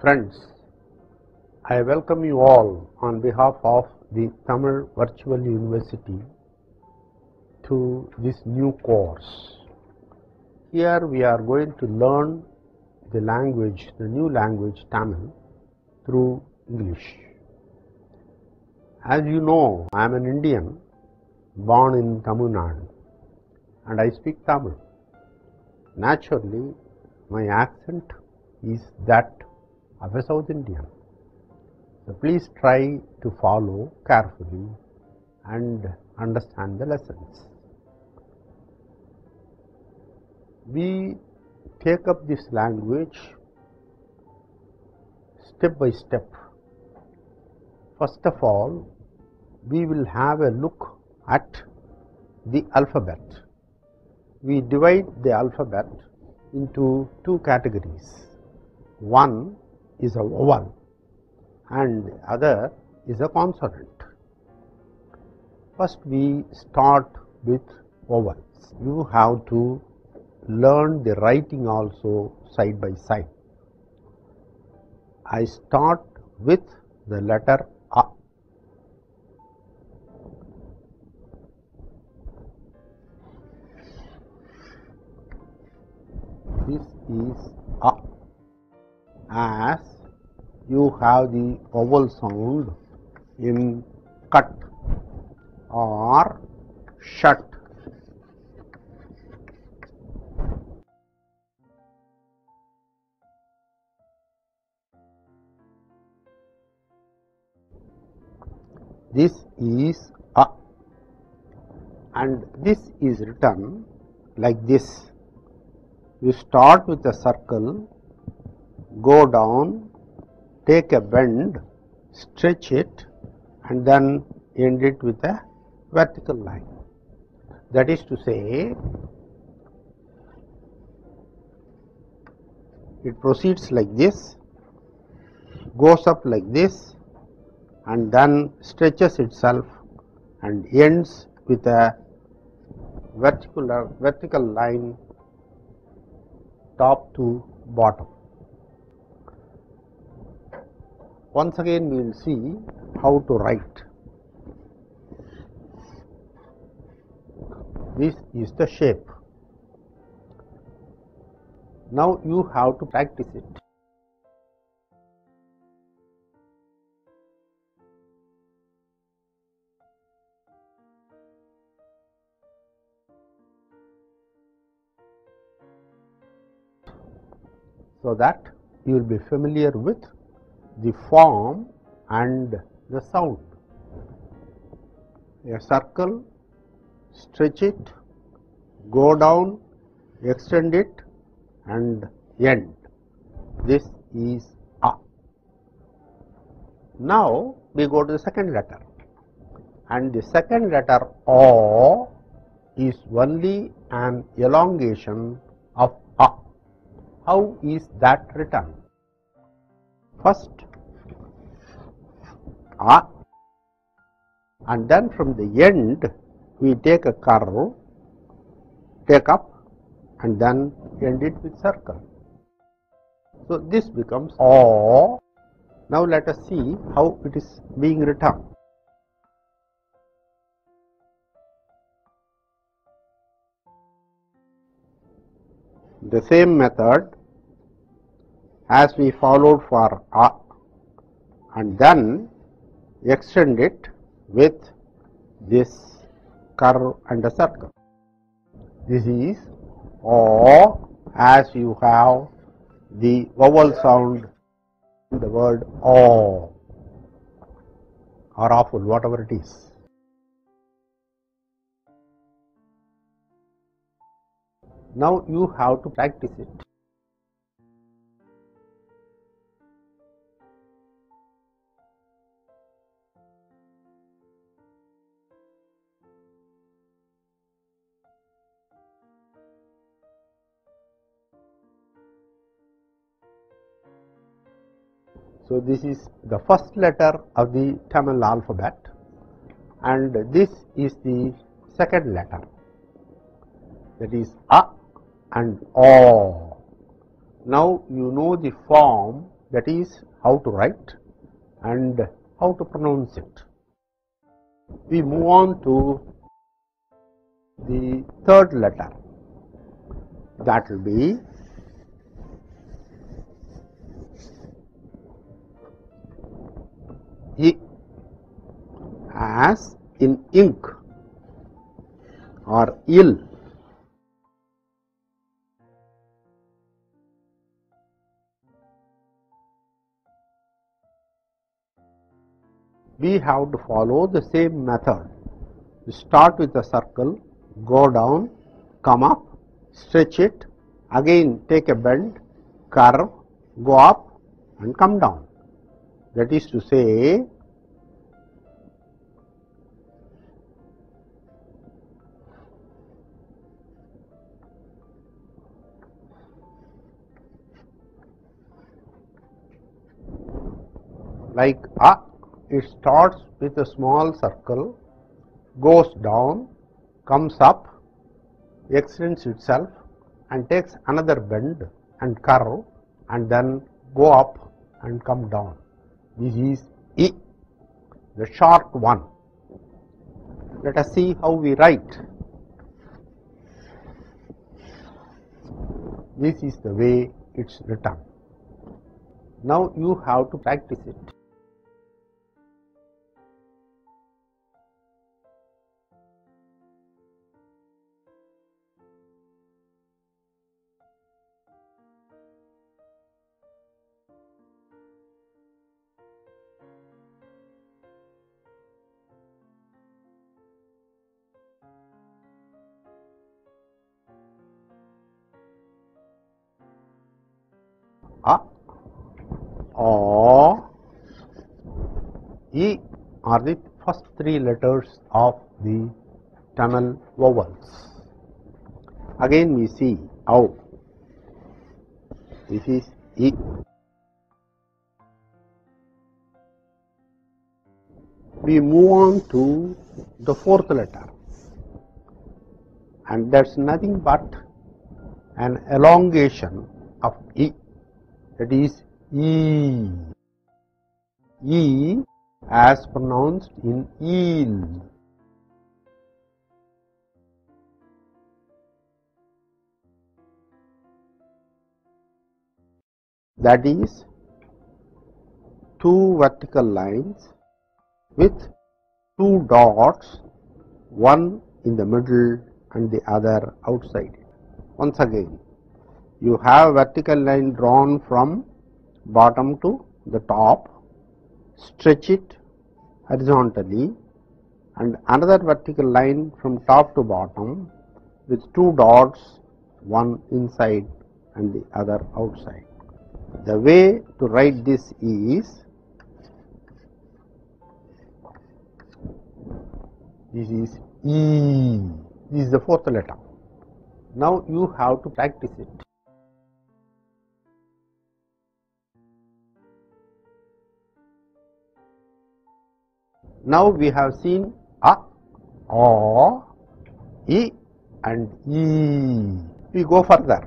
Friends, I welcome you all on behalf of the Tamil Virtual University to this new course. Here we are going to learn the new language Tamil through English. As you know, I am an Indian born in Tamil Nadu and I speak Tamil. Naturally, my accent is that of a South Indian. So please try to follow carefully and understand the lessons. We take up this language step by step. First of all, we will have a look at the alphabet. We divide the alphabet into two categories. One is a vowel and the other is a consonant. First we start with vowels. You have to learn the writing also side by side. I start with the letter A. This is A. As you have the vowel sound in cut or shut. This is A, and this is written like this. You start with a circle, go down, take a bend, stretch it and then end it with a vertical line. That is to say, it proceeds like this, goes up like this and then stretches itself and ends with a vertical line top to bottom. Once again we will see how to write. This is the shape. Now you have to practice it. So that you will be familiar with the form and the sound. A circle, stretch it, go down, extend it and end. This is A. Now we go to the second letter, and the second letter O is only an elongation of A. How is that written? First A, and then from the end we take a curve, take up and then end it with circle. So this becomes O. Now let us see how it is being written. The same method as we followed for A, and then extend it with this curve and a circle. This is O, as you have the vowel sound in the word O or awful, whatever it is. Now you have to practice it. So this is the first letter of the Tamil alphabet and this is the second letter, that is A and O. Now you know the form that is how to write and how to pronounce it. We move on to the third letter, that will be I, as in ink or ill. We have to follow the same method. You start with a circle, go down, come up, stretch it, again take a bend, curve, go up and come down. That is to say, like A, it starts with a small circle, goes down, comes up, extends itself and takes another bend and curve and then go up and come down. This is I, the short one. Let us see how we write. This is the way it's written. Now you have to practice it. A, O, E are the first three letters of the Tamil vowels. Again we see O. This is E. We move on to the fourth letter, and that's nothing but an elongation of E, that is E. E as pronounced in eel. That is two vertical lines with two dots, one in the middle and the other outside. Once again, you have vertical line drawn from bottom to the top, stretch it horizontally, and another vertical line from top to bottom with two dots, one inside and the other outside. The way to write this is, this is E. This is the fourth letter. Now you have to practice it. Now we have seen A, O, E and E. We go further.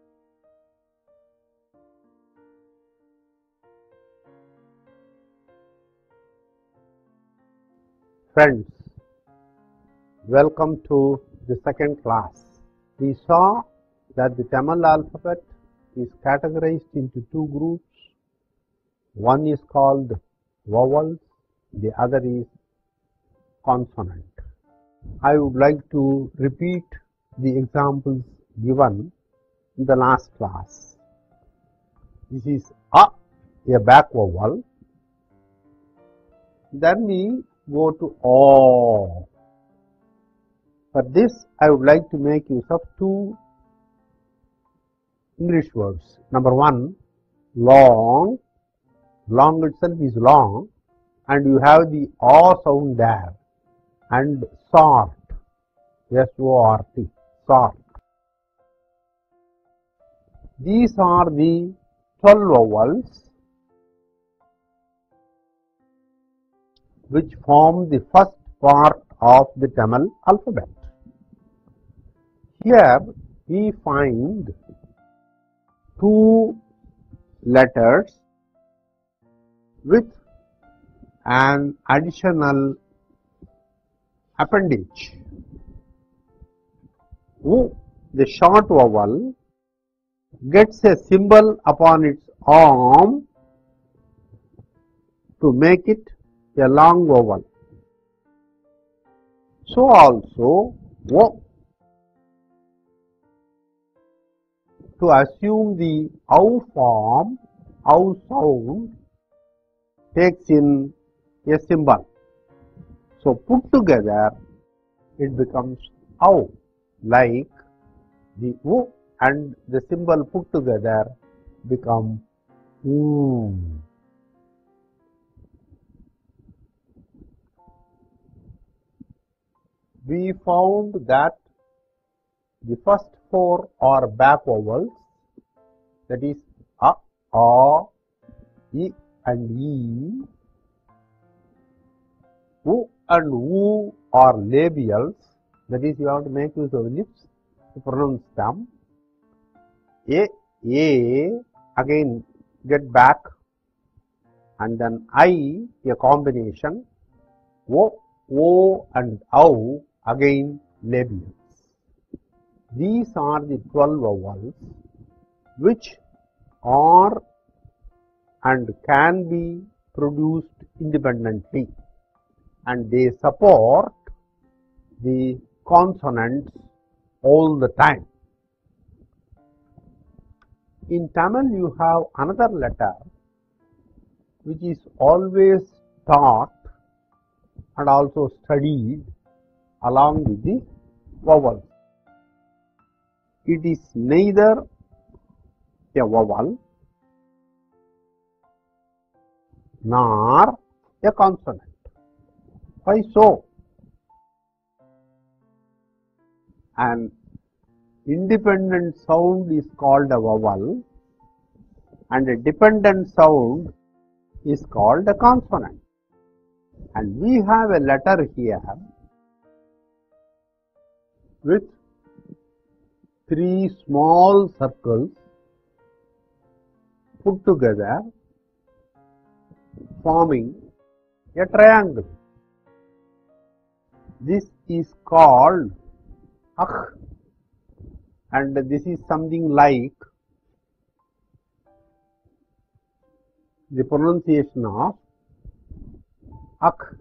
Friends, welcome to the second class. We saw that the Tamil alphabet is categorized into two groups. One is called vowels, the other is consonant. I would like to repeat the examples given in the last class. This is A back vowel. Then we go to O. For this, I would like to make use of two English words. Number one, long. Long itself is long, and you have the O sound there. And sort, S-O-R-T, sort. These are the 12 vowels which form the first part of the Tamil alphabet. Here we find two letters with an additional appendage. U, the short vowel, gets a symbol upon its arm to make it a long vowel. So also O, to assume the OW form, OW sound, takes in a symbol. So put together it becomes OW, like the O and the symbol put together become OOM. We found that the first four are back vowels, that is A, I and E. U and U are labials, that is you have to make use of lips to pronounce them. A again get back, and then I a combination. O and OW again labials. These are the 12 vowels which are and can be produced independently, and they support the consonants all the time. In Tamil you have another letter which is always taught and also studied along with the vowels. It is neither a vowel nor a consonant. Why so? An independent sound is called a vowel and a dependent sound is called a consonant. And we have a letter here with 3 small circles put together forming a triangle. This is called Akh, and this is something like the pronunciation of Akh.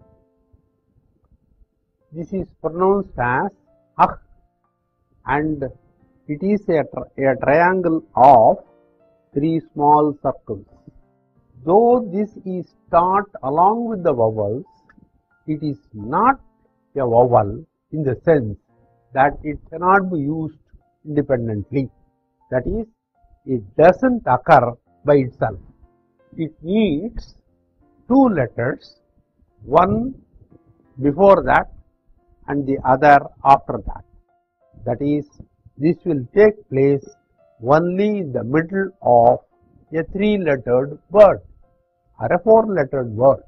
This is pronounced as Akh, and it is a triangle of 3 small circles. Though this is taught along with the vowels, it is not a vowel in the sense that it cannot be used independently. That is, it doesn't occur by itself. It needs 2 letters, one before that and the other after that. That is, this will take place only in the middle of a 3-lettered word or a 4-lettered word.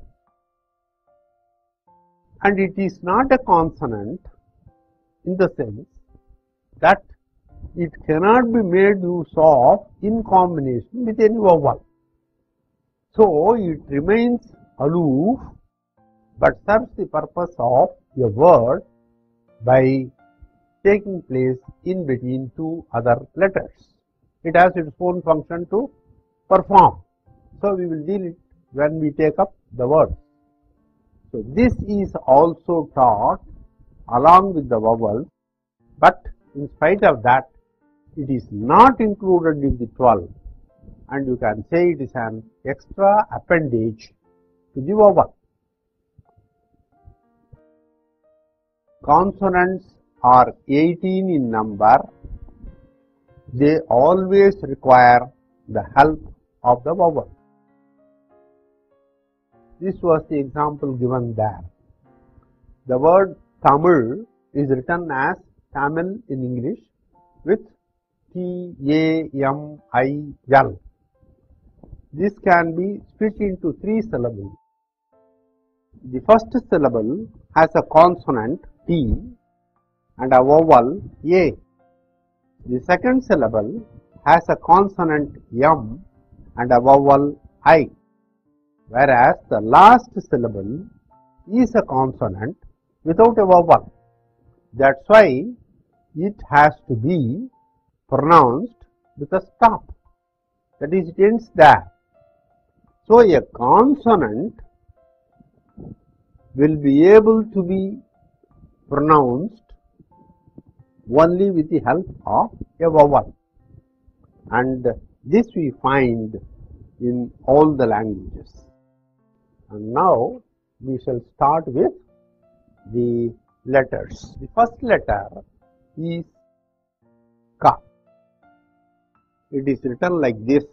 And it is not a consonant in the sense that it cannot be made use of in combination with any vowel. So it remains aloof but serves the purpose of a word by taking place in between 2 other letters. It has its own function to perform. So we will deal it when we take up the word. So this is also taught along with the vowels, but in spite of that, it is not included in the 12, and you can say it is an extra appendage to the vowel. Consonants are 18 in number. They always require the help of the vowel. This was the example given there. The word Tamil is written as Tamil in English with T-A-M-I-L. This can be split into 3 syllables. The first syllable has a consonant T and a vowel A. The second syllable has a consonant M and a vowel I. whereas the last syllable is a consonant without a vowel. That's why it has to be pronounced with a stop. That is, it ends there. So, a consonant will be able to be pronounced only with the help of a vowel, and this we find in all the languages. And now we shall start with the letters. The first letter is Ka. It is written like this.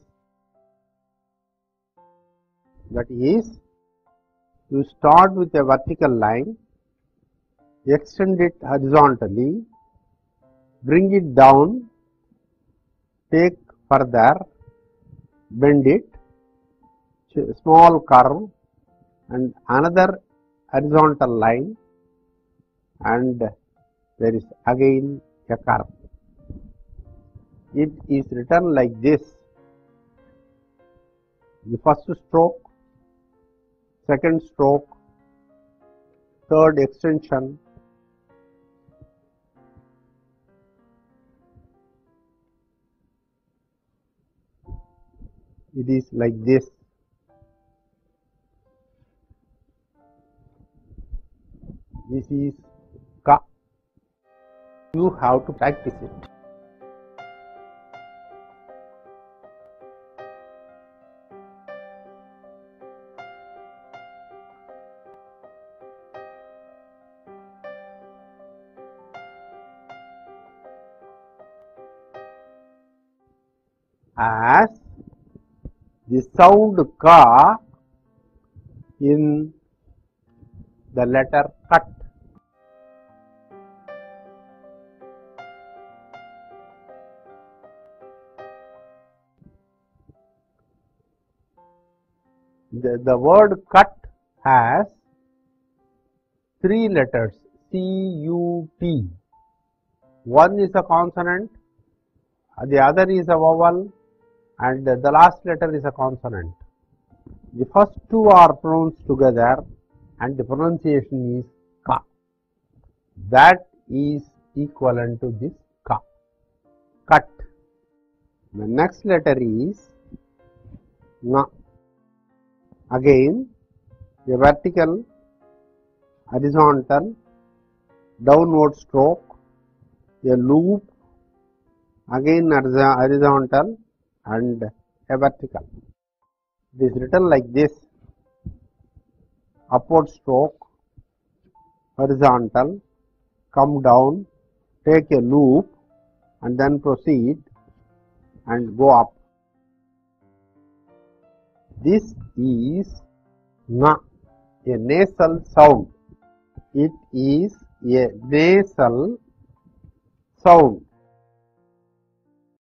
That is, you start with a vertical line, extend it horizontally, bring it down, take further, bend it, small curve, and another horizontal line, and there is again a curve. It is written like this. The first stroke, second stroke, third extension, it is like this. This is Ka. You have to practice it. As the sound Ka in the letter Cut. The word cut has three letters, C-U-T. One is a consonant, the other is a vowel, and the last letter is a consonant. The first two are pronounced together and the pronunciation is Ka. That is equivalent to this Ka. Cut. The next letter is Na. Again, a vertical, horizontal, downward stroke, a loop, again horizontal and a vertical. It is written like this: upward stroke, horizontal, come down, take a loop and then proceed and go up. This is Na, a nasal sound. It is a nasal sound.